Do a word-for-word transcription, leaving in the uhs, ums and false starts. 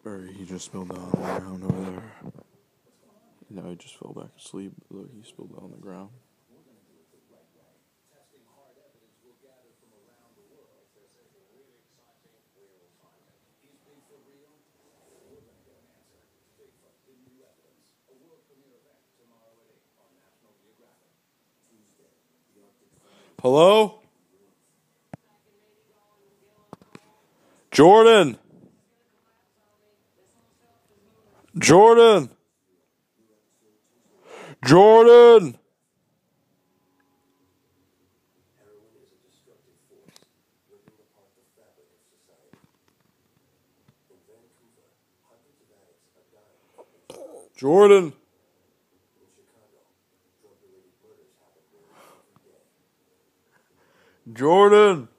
Or he just spilled down on the ground over there. Now he just fell back asleep. Look, he spilled down on the ground. Hello? Jordan! Jordan! Jordan! Jordan! Jordan!